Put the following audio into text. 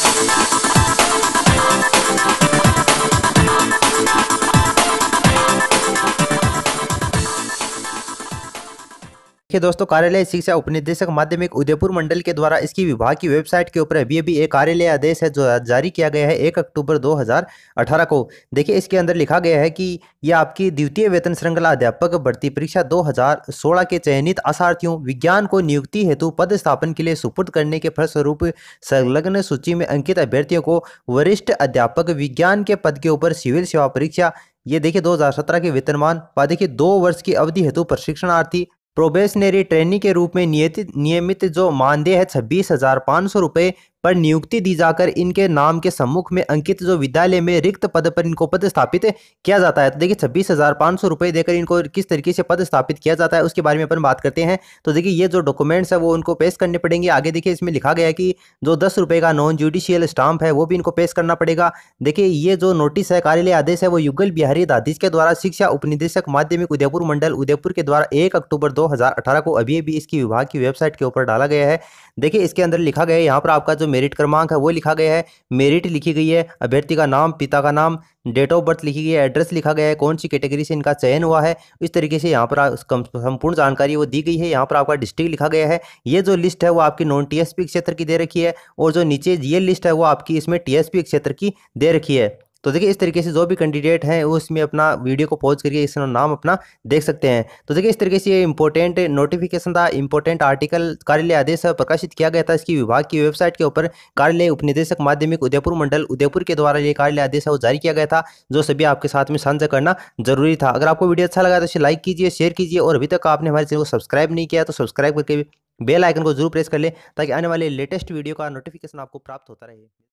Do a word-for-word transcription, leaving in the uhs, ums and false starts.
देखिए दोस्तों, कार्यालय शिक्षा उपनिदेशक माध्यमिक उदयपुर मंडल के द्वारा इसकी विभाग की वेबसाइट के ऊपर अभी अभी एक कार्यालय आदेश है जो जारी किया गया है एक अक्टूबर दो हज़ार अठारह को। देखिए इसके अंदर लिखा गया है कि यह आपकी द्वितीय वेतन श्रृंखला अध्यापक भर्ती परीक्षा दो हज़ार सोलह के चयनित असार्थियों विज्ञान को नियुक्ति हेतु पद स्थापन के लिए सुपुर्द करने के फलस्वरूप संलग्न सूची में अंकित अभ्यर्थियों को वरिष्ठ अध्यापक विज्ञान के पद के ऊपर सिविल सेवा परीक्षा, ये देखिए दो हज़ार सत्रह के वेतनमान पा देखिए दो वर्ष की अवधि हेतु प्रशिक्षणार्थी प्रोबेशनरी ट्रेनी के रूप में नियत नियमित जो मानदेय है छब्बीस हजार पाँच सौ रुपये पर नियुक्ति दी जाकर इनके नाम के सम्मुख में अंकित जो विद्यालय में रिक्त पद पर इनको पद स्थापित किया जाता है। तो देखिए छब्बीस हजार पाँच सौ रुपये देकर इनको किस तरीके से पद स्थापित किया जाता है उसके बारे में अपन बात करते हैं। तो देखिए ये जो डॉक्यूमेंट्स है वो उनको पेश करने पड़ेंगे। आगे देखिए इसमें लिखा गया है कि जो दस रुपये का नॉन जुडिशियल स्टाम्प है वो भी इनको पेश करना पड़ेगा। देखिए ये जो नोटिस है, कार्यालय आदेश है, वो युगल बिहारी दाधीच के द्वारा शिक्षा उपनिदेशक माध्यमिक उदयपुर मंडल उदयपुर के द्वारा एक अक्टूबर दो हज़ार अठारह को अभी अभी इसकी विभाग की वेबसाइट के ऊपर डाला गया है। देखिए इसके अंदर लिखा गया है, यहाँ पर आपका जो मेरिट क्रमांक है वो लिखा गया है, मेरिट लिखी गई है, अभ्यर्थी का नाम, पिता का नाम, डेट ऑफ बर्थ लिखी गई है, एड्रेस लिखा गया है, कौन सी कैटेगरी से इनका चयन हुआ है, इस तरीके से यहाँ पर संपूर्ण जानकारी वो दी गई है। यहाँ पर आपका डिस्ट्रिक्ट लिखा गया है। ये जो लिस्ट है वो आपकी नॉन टीएसपी क्षेत्र की दे रखी है और जो नीचे ये लिस्ट है वो आपकी इसमें टीएसपी क्षेत्र की दे रखी है। तो देखिए इस तरीके से जो भी कैंडिडेट हैं वो इसमें अपना वीडियो को पॉज करके इसमें नाम अपना देख सकते हैं। तो देखिए इस तरीके से ये इंपॉर्टेंट नोटिफिकेशन था, इंपॉर्टेंट आर्टिकल कार्यालय आदेश प्रकाशित किया गया था इसकी विभाग की वेबसाइट के ऊपर। कार्यालय उपनिदेशक माध्यमिक उदयपुर मंडल उदयपुर के द्वारा ये कार्यालय आदेश है वो जारी किया गया था, जो सभी आपके साथ में साझा करना जरूरी था। अगर आपको वीडियो अच्छा लगा तो इसे लाइक कीजिए, शेयर कीजिए और अभी तक आपने हमारे चैनल को सब्सक्राइब नहीं किया तो सब्सक्राइब करके बेल आइकन को जरूर प्रेस कर ले ताकि आने वाले लेटेस्ट वीडियो का नोटिफिकेशन आपको प्राप्त होता रहे।